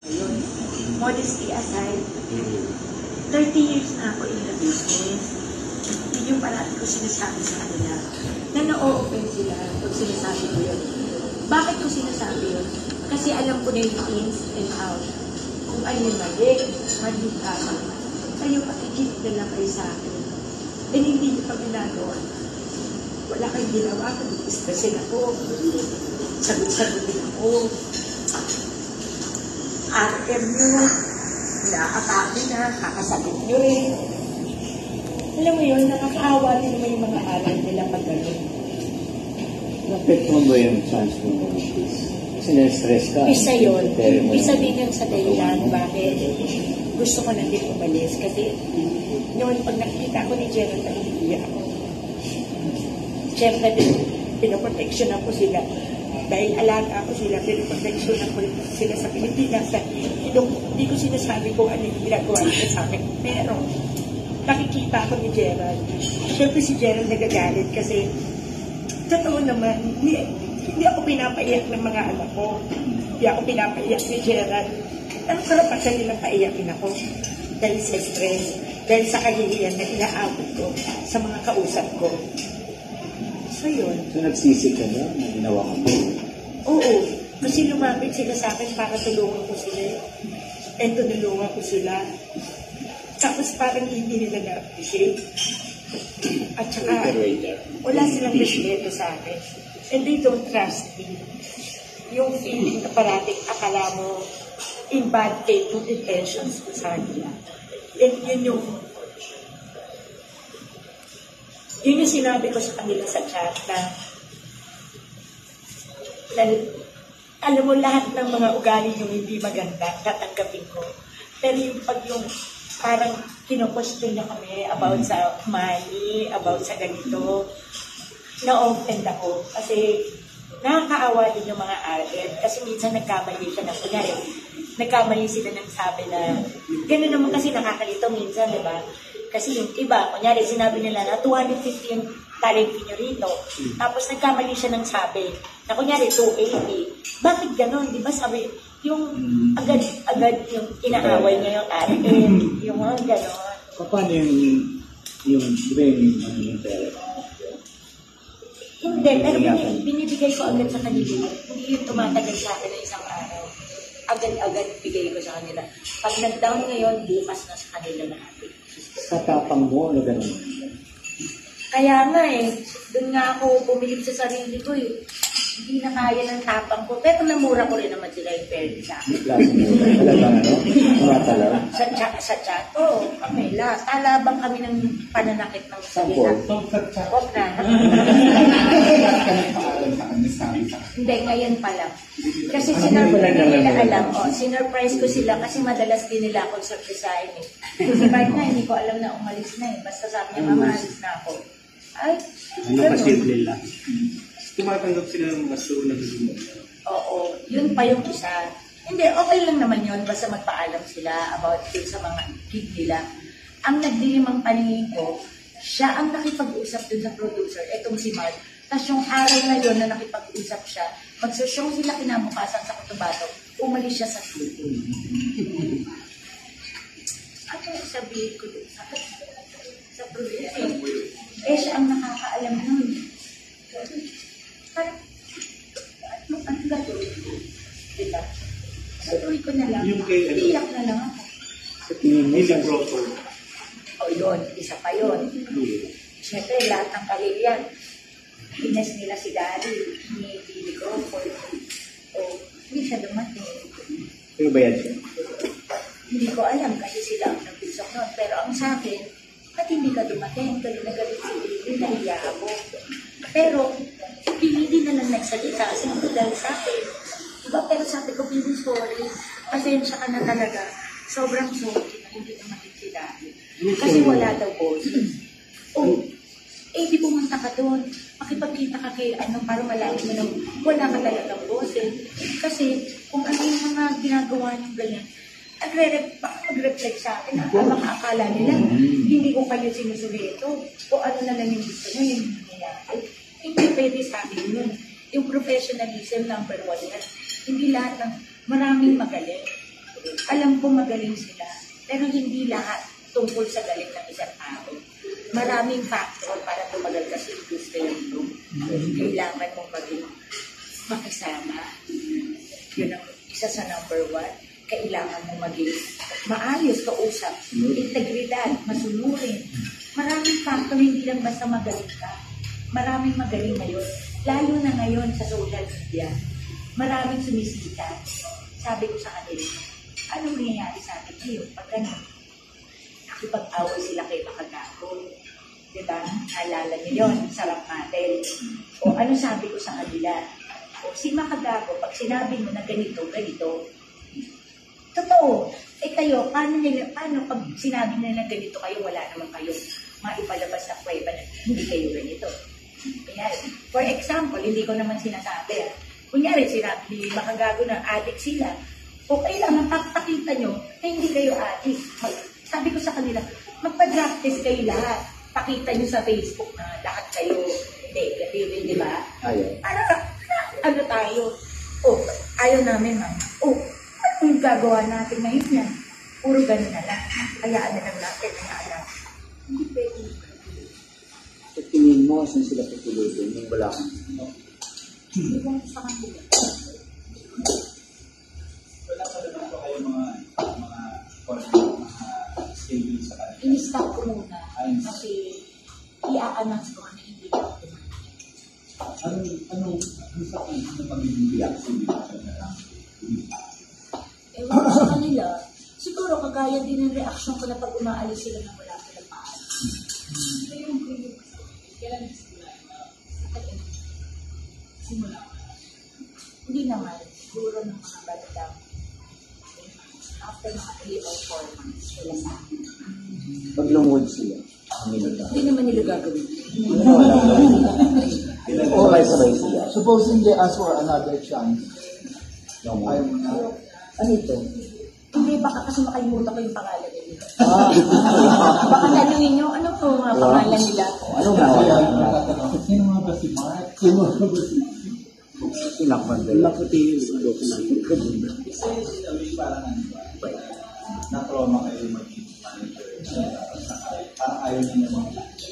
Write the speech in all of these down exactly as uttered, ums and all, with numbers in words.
Yun, modesty aside, thirty years na ako in the business. Yun yung parati ko sinasabi sa kanila na na-o-open sila pag sinasabi ko yun. Bakit ko sinasabi yun? Kasi alam ko na yung ins and out. Kung ano yung mali, mali tama. Kayo pakikip na lang kayo sa akin. And hindi nyo pa ginagawa. Wala kayong ginawa, kundi stressin ako. Sagot-sagutin ako. R M nyo, nakakatabi na, kakasagot nyo rin. Alam mo yun, nakakaawa din naman yung mga aral nila pag gano'n. Napekto mo yung chance mo? Kasi na-stress ka. Isa yun. Isa din yung sa dahilan bakit gusto ko nang din umalis. Kasi noon pag nakikita ko ni Gerald, nahihiya ako. Siyempre din, pinoprotection ako sila. Dahil alaga ako sila, pinoprotection ako sila sa Pilipinas. Hindi ko sinasabi kung ano yung ginagawa nila sa akin. Pero, nakikita ko ni Gerald. Siyempre si Gerald nagagalit kasi totoo naman, hindi, hindi ako pinapaiyak ng mga anak ko. Hindi ako pinapaiyak ni Gerald. Ang karapatan nilang paiyakin ako dahil sa stress, dahil sa kahihiyan na inaabot ko sa mga kausap ko. So yun. So nagsisi ka na? Ginawa ka po? Oo. Kasi lumapit sila sa akin para tulungan ko sila. And tunulungan ko sila. Tapos parang hindi nila na-appreciate. At saka, wala silang respeto sa akin. And they don't trust me. Yung feeling na parating akala mo in bad faith with intentions ko sa kanila. And yun yung yun yung sinabi ko sa kanila sa chat na, na alam mo lahat ng mga ugali yung hindi maganda, tatanggapin ko. Pero yung pag yung parang kino-question niya kami about sa money, about sa ganito, na-offend ako. Kasi nakakaawa din yung mga R M. Kasi minsan nagkamali siya na, kunyari, nagkamali sila ng sabi na, gano'n naman kasi nakakalito minsan, di ba? Kasi yung iba, kunyari, sinabi nila na two hundred fifty yung talent nyo rito. Tapos nagkamali siya ng sabi, na kunyari, two eighty. Bakit gano'n? Di ba sabi, yung agad-agad yung inaaway niya yung R M, yung mga gano'n. Paano yung, yung, di ba yung, ano yung pera? Hindi, pero binibigay ko agad sa kanila. Hindi yung tumatagal sa akin na isang araw. Agad-agad bigay ko sa kanila. Pag nag-down ngayon, bukas na sa kanila lahat. Sa tapang mo, ano gano'n? Kaya nga eh, doon nga ako bumilib sa sarili ko eh. Hindi na kaya ng tapang ko. Pero namura ko rin naman sila yung pera sa akin. Talagang ano? Maratala? Sa chat, sa chat. Oo, kami lahat. Talabang kami ng pananakit ng salita. Huwag na. Hindi, ngayon pa lang. Kasi sinabi nila alam, oh, sinurprise ko sila kasi madalas din nila akong surprisahin eh. Kasi kahit na, hindi ko alam na umalis na eh. Basta sabi niya, mama, alis na ako. Ay, ano pa simple lang? Tumatanggap sila ng maso na gusto. Oo, yun pa yung isa. Hindi, okay lang naman yun. Basta magpaalam sila about yun sa mga kid nila. Ang nagdilim ang paningin ko, siya ang nakipag-usap dun sa producer, etong si Mark. Tapos yung araw na yun na nakipag-usap siya, magsusyong sila kinabukasan sa Cotabato, umalis siya sa shooting. Ano yung sabihin ko dun sa, sa producer? Eh, siya ang nakakaalam nun. Parang, ano, ano gagawin? Diba? Tuloy ko na lang. Iyak na lang ako. Sa tingin mo, Hindi proper. O yun, isa pa yun. Siyempre, lahat ng kalilian. Ines nila si Daddy, ni Billy Crawford. O, hindi siya dumating. pero bayad siya? Hindi ko alam kasi sila ang nagpisok nun. Pero ang sa akin, ba't hindi ka dumating? Galit na galit si Billy, nahiya ako. Pero, hindi na lang nagsalita kasi ito dahil sa akin. Diba? Pero sabi ko, Billy, sorry. Pasensya ka na talaga. Sobrang sorry na hindi dumating si Daddy. Kasi wala daw boses. Oh, eh di pumunta ka doon. Makipagkita ka kay ano para malaman mo na wala ka talagang boses. Kasi kung ano yung mga ginagawa niyong ganyan, mag-reflect sa akin. Ang mga akala nila, hindi ko kayo sinusulito. O ano na lang yung gusto nyo, yung nangyayari. Hindi pwede sa akin yun. Yung professionalism, number one yan. Hindi lahat ng maraming magaling. Alam ko magaling sila, pero hindi lahat tungkol sa galing ng isang tao. Maraming factor para tumagal kasi gusto nito. Kailangan mong maging makisama. Yun ang isa sa number one. Kailangan mong maging maayos, kausap, integridad, masunurin. Maraming factor, hindi lang basta magaling ka. Maraming magaling ngayon. Lalo na ngayon sa social media. Maraming sumisikat. Sabi ko sa kanila, anong nangyayari sa atin ngayon pag gano'n? Nakipag-away sila kay Makagago. Diba? Alala niyo yun, sarap natin. O ano sabi ko sa kanila? O si Makagago, pag sinabi mo na ganito, ganito, totoo. Eh kayo, paano nila, paano pag sinabi nila na ganito kayo, wala naman kayo maipalabas na prueba na hindi kayo ganito. Kunyari, for example, hindi ko naman sinasabi. Kunyari, sinabi ni Makagago na addict sila. O kailangan pakita nyo na hindi kayo addict. Sabi ko sa kanila, magpa-drug test kayo lahat. Pakita nyo sa Facebook na lahat kayo negative, di ba? Ayaw. Para, ano tayo? O, ayaw namin, ma'am. O, anong gagawa natin ngayon yan? Puro ganun na lang. Hayaan na lang natin, hayaan. Hindi pwede. Sa tingin mo, saan sila tutulogin? Yung wala kang Hindi lang sa kanila. Wala pa naman po kayo mga mga mga schedule sa kanila. In-stop ko muna. Kasi i-a-announce ko na hindi ko tumagal. Anong, anong, ano sa kanila, ano pagiging reaction nila sa kanila? Ewan ko sa kanila, siguro kagaya din ng reaction ko na pag umaalis sila na wala silang paalis. Kailan nagsimula? Simula. Hindi naman. Siguro ng mga bata after mga three or four months, wala sa akin. Pag lumuhod sila, ang minuta. Hindi naman nila gagawin. Oo, may sabay sila. Supposing they ask for another chance, No more. ayaw mo na. Ano ito? Hindi, baka kasi makalimutan ko yung pangalan nila. Ah, Baka naluin nyo, ano po mga pangalan nila? ano nga? Kaya natatanong, sino nga ba si Mark? Sino nga ba si Sinakman dala. Laputi yung document. Kabunda. Isa yung sinabi parang ano ba? Na-trauma kayo maging manager. Parang ayaw niya naman.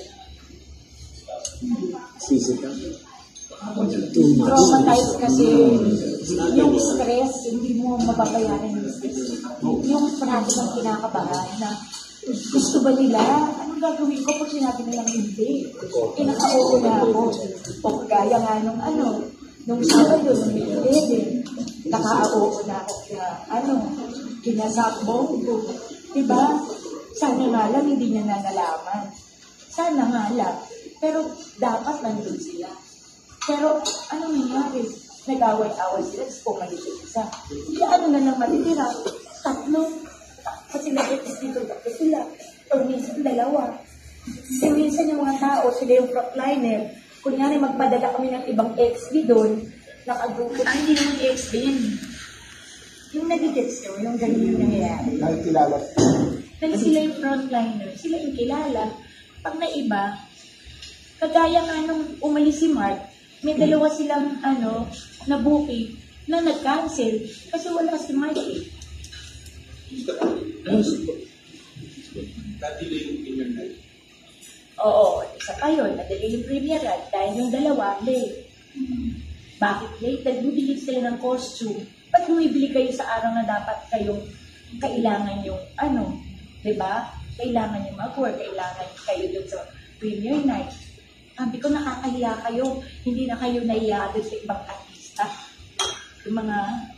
Sisi ka. Traumatized kasi yung stress, hindi mo mababayaran yung stress. Yung parati kang kinakabahan na gusto ba nila? Anong gagawin ko pag sinabi nilang hindi? Eh, naka-oo na ako. O kagaya nga nung ano, nung Sabado, nung May eleven, naka-oo na ako kaya, ano, kinasakbo ko. Diba? Sana nga lang hindi niya na nalaman. Sana nga lang. Pero dapat nandun sila. Pero ano nangyari? Nag-away-away sila, tapos pumalit yung isa. Kaya ano na lang matitira? Tatlo. Kasi nag-itis dito, tatlo sila. O minsan dalawa. E minsan yung mga tao, sila yung frontliner. Kunyari magpadala kami ng ibang X D doon, nakagrupo. Ah, hindi naman X D yan. Yung nag-gets nyo, yung ganun yung nangyayari. nakikilala? Dahil sila yung frontliner, sila yung kilala. Pag naiba, kagaya nga nung umalis si Mark, may dalawa silang ano, na booking na nag-cancel kasi wala si Mark eh. Dati yung in your life. Oo, isa pa yun, nadali yung premiere at dahil yung dalawa, late. Bakit late? Nagbibili sila ng costume. Ba't bumibili kayo sa araw na dapat kayong kailangan yung ano, di ba? Kailangan yung mag-work, kailangan kayo dun sa premiere night. Sabi ko, nakakahiya kayo. Hindi na kayo naiya doon sa ibang artista. Yung mga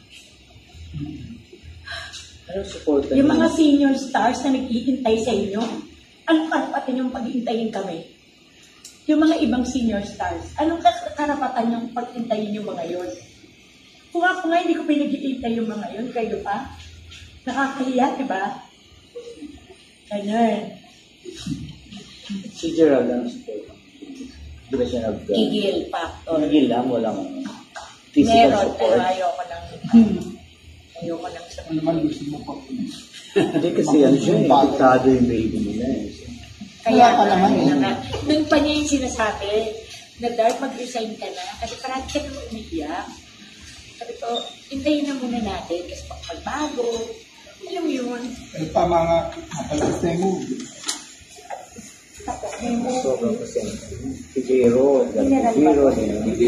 Ano support? yung mga senior stars na nag-iintay sa inyo. Anong karapatan yung pag-iintayin kami? Yung mga ibang senior stars. Anong karapatan yung pag-intayin yung mga yun? Kung ako nga, hindi ko pinag-iintay yung mga yun. Kayo pa? Nakakahiya, di ba? Ganyan. Si Gerald ang support. Di ba siya nag- Gigil factor. Nagil lang, walang physical Meron, pero support. ayoko nang ayoko nang Ano sabihin. naman gusto mo pa? Hindi kasi ano siya eh, diktado yung baby nila eh. Kaya Wala pa naman nga, eh. nga. Doon pa niya yung sinasabi na Dart, mag-resign ka na. Kasi parang ka naman umiiyak. Sabi ko, hintayin na muna natin kasi pag magbago, Alam mo yun? Ay, tama nga. Napalakas na yung movie. Tapos may movie. Sobrang kasi. Si Jero, si Jero, hindi.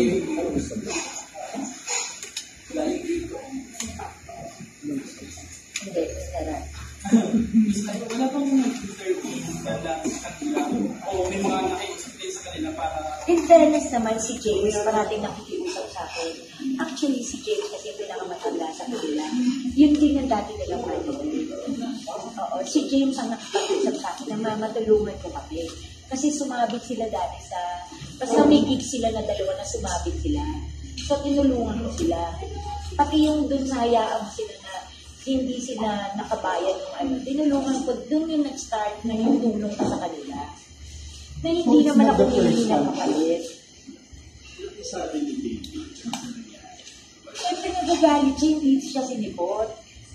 Hindi, sarap. Wala bang nag-thirteen na dati sa kanila? O may mga naka-explain sa kanila para... In fairness naman, si James, parating nakikiusap sa akin. Actually, si James kasi yung pinakamatanda sa kanila. Yun din yung dati nilang partner. Oo, si James ang nakipag-usap sa akin na mama, tulungan ko kami. Kasi sumabit sila dati sa... Basta may gig sila na dalawa na sumabit sila. So, tinulungan ko sila. Pati yung dun sa hayaan mo sila na hindi sila nakabayad ng ano. Tinulungan ko, dun yung nag-start na yung tulong ko sa kanila. Na hindi So, naman it's not ako the first hindi time. nakapalit. Sabi ni Baby. Siyempre nagagalit siya, hindi siya sinipot.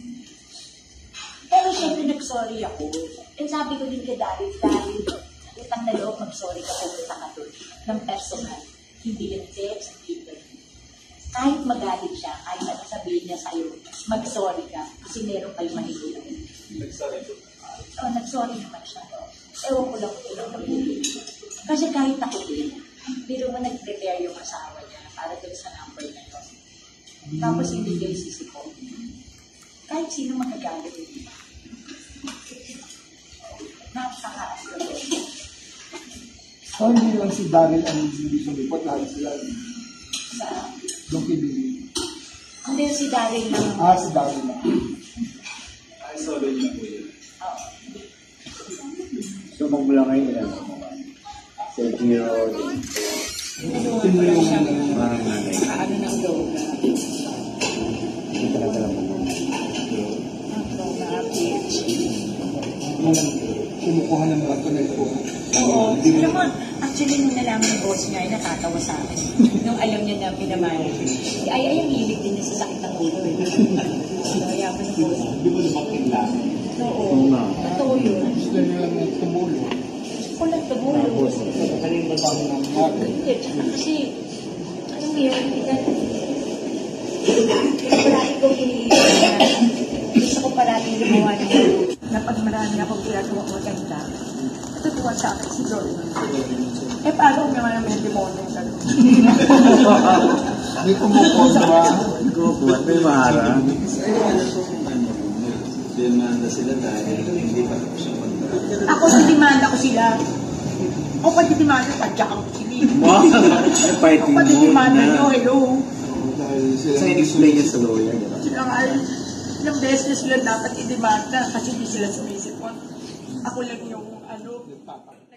Pero siyempre nag-sorry ako. And sabi ko din kay David, David, utang na loob, mag-sorry ka, pumunta ka doon. Ng personal. Hindi yung text, hindi. Kahit magalit siya, kahit ano sabihin niya sa'yo, mag-sorry ka. Kasi meron kayo mahihirap. Nagsabi ko. Oh, nag-sorry naman siya. Ewan ko lang kung ilang pag-ibig. Kasi kahit ako din, pero mo nag-prepare yung asawa niya para doon sa number na yun. Tapos hindi kayo sisiko. Kahit sino magagalit yun. Napakaas na yun. So, hindi lang si Daryl ang hindi sumipot. Lahat sila. Sa, Yung kibili. hindi si Daryl lang. Ah, si Daryl lang. Ay, sorry na po yun. Oo. So, magmula ngayon ilan? Si Jero, Sino yung... parang nanay. Ano ng loga? Hindi talaga lang mo. Ang loga, P H. Yung kumukuha ng mga tunay ko. Oo. Alam mo, actually, nung nalaman ng boss niya, ay natatawa sa akin. Nung alam niya na pinamanage. Ay, ay, ang hilig din niya sa sakit ng ulo. Eh. So, kaya ko ng boss. Hindi mo naman kailangan. Oo. Oo nga. Totoo yun. Gusto nyo lang yung tumulo. Kung nagtabulo. Tapos, Kaling babang ng market. Hindi, tsaka kasi, ano mo yun, parati ko hinihilig na, gusto ko parati gumawa ng na pag marami akong ginagawa maganda, natutuwa sa akin si Jordan. Eh, paano kung naman may demonyo sa doon? Hindi kumukuha ba? buwan may maharang. Kasi ano po kung ano, demanda sila dahil hindi pa tapos yung kontrata. Ako si demanda ko sila. O pati demanda, padyakan ko sila. Wow! Fighting Pati mood demanda nyo, na. hello. Dahil sila... Sa in-explain niya sa lawyer, di ba? Sila nga ay, ilang beses sila dapat i-demanda kasi hindi sila sumisipon. Ako lang yung ano, Nagpapa.